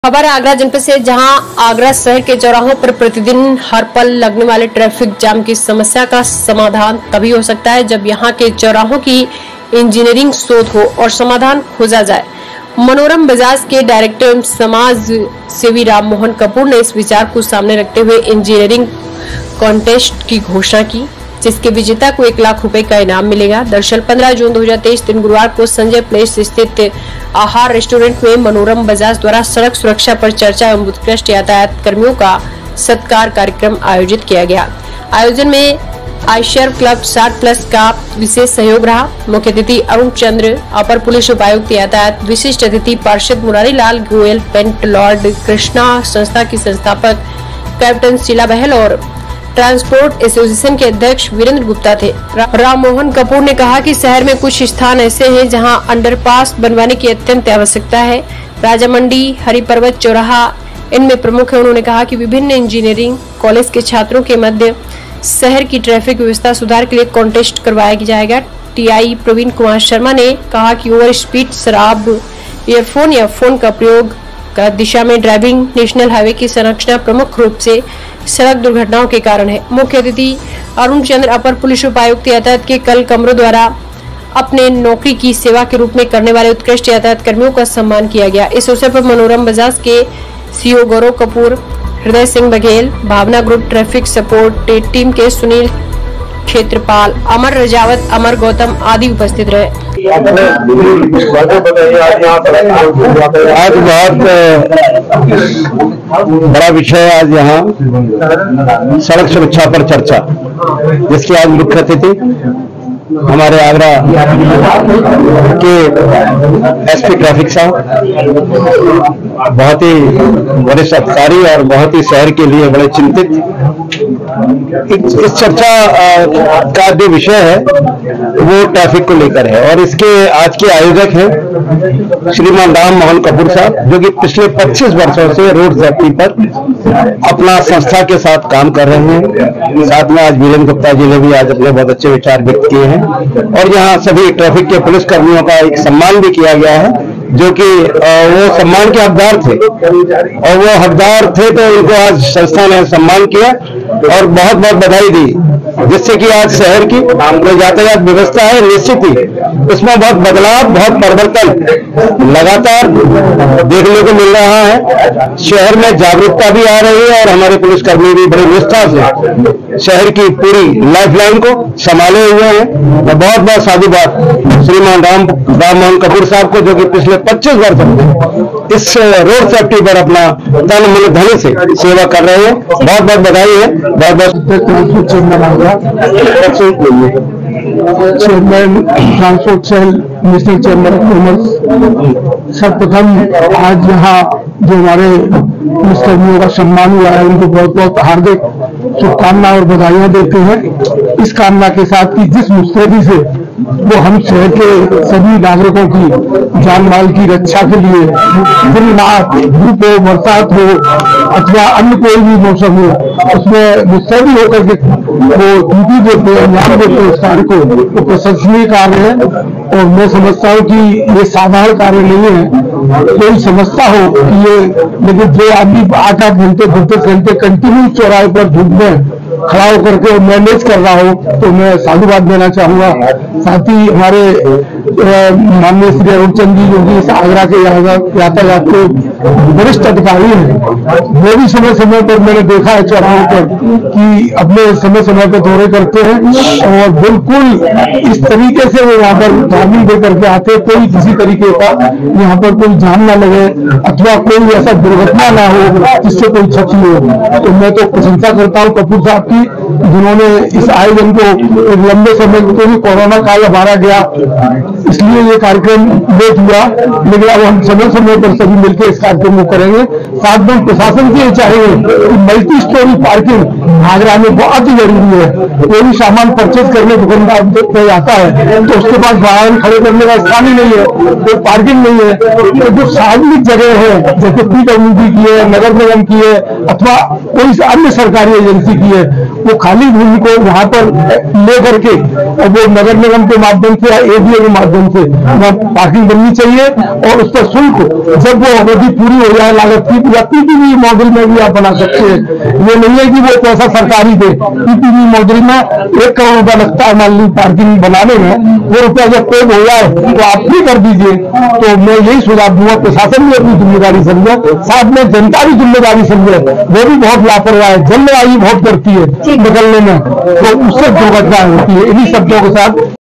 खबर आगरा जनपद से, जहां आगरा शहर के चौराहों पर प्रतिदिन हर पल लगने वाले ट्रैफिक जाम की समस्या का समाधान तभी हो सकता है जब यहां के चौराहों की इंजीनियरिंग शोध हो और समाधान खोजा जाए। मनोरम बजाज के डायरेक्टर एवं समाज सेवी राम मोहन कपूर ने इस विचार को सामने रखते हुए इंजीनियरिंग कॉन्टेस्ट की घोषणा की, जिसके विजेता को 1 लाख रुपए का इनाम मिलेगा। दरअसल 15 जून 2023 दिन गुरुवार को संजय प्लेस स्थित आहार रेस्टोरेंट में मनोरम बजाज द्वारा सड़क सुरक्षा पर चर्चा एवं उत्कृष्ट यातायात कर्मियों का सत्कार कार्यक्रम आयोजित किया गया। आयोजन में आयशर क्लब 60+ का विशेष सहयोग रहा। मुख्य अतिथि अरुण चंद्र, अपर पुलिस उपायुक्त यातायात, विशिष्ट अतिथि पार्षद मुरारी लाल गोयल, पेंट लॉर्ड कृष्णा संस्था की संस्थापक कैप्टन शीला बहल और ट्रांसपोर्ट एसोसिएशन के अध्यक्ष वीरेंद्र गुप्ता थे। राम मोहन कपूर ने कहा कि शहर में कुछ स्थान ऐसे हैं जहां अंडरपास बनवाने की अत्यंत आवश्यकता है। राजा मंडी, हरि पर्वत चौराहा इनमें प्रमुख है। उन्होंने कहा कि विभिन्न इंजीनियरिंग कॉलेज के छात्रों के मध्य शहर की ट्रैफिक व्यवस्था सुधार के लिए कॉन्टेस्ट करवाया जाएगा। टीआई प्रवीण कुमार शर्मा ने कहा कि ओवर स्पीड, शराब, ईयरफोन या फोन का प्रयोग का दिशा में ड्राइविंग नेशनल हाईवे की संरचना प्रमुख रूप से सड़क दुर्घटनाओं के कारण है। मुख्य अतिथि अरुण चंद्र, अपर पुलिस उपायुक्त यातायात के कल कमरों द्वारा अपने नौकरी की सेवा के रूप में करने वाले उत्कृष्ट यातायात कर्मियों का सम्मान किया गया। इस अवसर पर मनोरम बजाज के CEO Gaurav Kapoor, Hriday Singh Baghel, Bhavna group traffic support team के सुनील क्षेत्रपाल, अमर रजावत, अमर गौतम आदि उपस्थित रहे। आज बहुत बड़ा विषय है। आज यहाँ सड़क सुरक्षा पर चर्चा, जिसकी आज मुख्य अतिथि हमारे आगरा के एसपी ट्रैफिक साहब, बहुत ही वरिष्ठ अधिकारी और बहुत ही शहर के लिए बड़े चिंतित। इस चर्चा का जो विषय है वो ट्रैफिक को लेकर है और इसके आज के आयोजक हैं श्रीमान राम मोहन कपूर साहब, जो कि पिछले 25 वर्षों से रोड सेफ्टी पर अपना संस्था के साथ काम कर रहे हैं। साथ में आज वीरेंद्र गुप्ता जी ने भी आज अपने बहुत अच्छे विचार व्यक्त किए हैं और यहाँ सभी ट्रैफिक के पुलिस कर्मियों का एक सम्मान भी किया गया है, जो कि वो सम्मान के हकदार थे और वो हकदार थे तो उनको आज संस्था ने सम्मान किया और बहुत बहुत बधाई दी, जिससे कि आज शहर की जो यातायात व्यवस्था है निश्चित ही उसमें बहुत बदलाव, बहुत परिवर्तन लगातार देखने को मिल रहा है। शहर में जागरूकता भी आ रही है और हमारे पुलिसकर्मी भी बड़ी निष्ठा से शहर की पूरी लाइफलाइन को संभाले हुए हैं। मैं बहुत बहुत साधुवाद श्रीमान राम मोहन कपूर साहब को, जो कि पिछले 25 वर्ष इस रोड सेफ्टी पर अपना तन मन धन से सेवा कर रहे हैं। बहुत बहुत बधाई है। बहुत बहुत chairman transport cell, national chamber of commerce. सर्वप्रथम आज यहाँ जो हमारे पुलिसकर्मियों का सम्मान हुआ है, उनको बहुत बहुत हार्दिक शुभकामनाएं और बधाइयां देते हैं। इस कामना के साथ कि जिस मुस्तैदी से वो हम शहर के सभी नागरिकों की जान माल की रक्षा के लिए दिन रात, धूप हो, बरसात हो अथवा अन्य कोई भी मौसम हो, उसमें मुस्तैदी होकर के वो ड्यूटी देते हैं, अंजाम देते हैं इस कार्य को, वो प्रशंसनीय कार्य है। और मैं समझता हूँ कि ये साधारण कार्य नहीं है। कोई समझता हो कि ये, लेकिन जो आदमी 8-8 घंटे 32 घंटे कंटिन्यू चौराहे पर धूप में खड़ा होकर के मैनेज कर रहा हो, तो मैं साधुवाद देना चाहूंगा। साथ ही हमारे माननीय श्री अरुण चंद्र जी, जो कि इस आगरा के यातायात के वरिष्ठ अधिकारी हैं, वो भी समय समय पर मैंने देखा है चौराहों पर कि अपने समय समय पर दौरे करते हैं और बिल्कुल इस तरीके से वो यहाँ पर ड्राइविंग दे करके आते, कोई किसी तरीके का यहाँ पर कोई जाम ना लगे अथवा कोई ऐसा दुर्घटना ना हो जिससे कोई क्षति हो। तो मैं तो प्रशंसा करता हूँ कपूर साहब की, जिन्होंने इस आयोजन को लंबे समय को भी कोरोना काल हमारा गया, इसलिए ये कार्यक्रम लेट हुआ, लेकिन अब हम समय समय पर सभी मिलकर इस कार्यक्रम को करेंगे। साथ में प्रशासन की चाहेंगे कि मल्टी स्टोरी पार्किंग आगरा में बहुत ही जरूरी है। कोई भी सामान परचेज करने दुकानदार पे जाता है तो उसके पास वाहन खड़े करने का स्थान ही नहीं है, कोई पार्किंग नहीं है। तो जो सार्वजनिक जगह है जैसे PWD की है, नगर निगम की है अथवा कोई अन्य सरकारी एजेंसी की है, वो खाली भूमि को वहां पर ले करके और वो नगर निगम के माध्यम से या ADA के माध्यम से वहाँ पार्किंग बननी चाहिए और उस पर शुल्क जब वो अवधि पूरी हो जाए लागत की या PPP मॉडल में भी आप बना सकते हैं। ये नहीं है कि वो पैसा सरकारी दे। PPP मॉडल में 1 करोड़ रुपया लगता है मान ली पार्किंग बनाने में, वो रुपया जब पेड हो जाए तो आप भी कर दीजिए। तो मैं यही सुझाव दूंगा प्रशासन भी अपनी जिम्मेदारी समझे, साथ में जनता भी जिम्मेदारी समझे। वो भी बहुत लापरवाह है, जल्दबाजी बहुत करती है निकलने में, तो उससे दुर्घटना होती है। इन्हीं शब्दों के साथ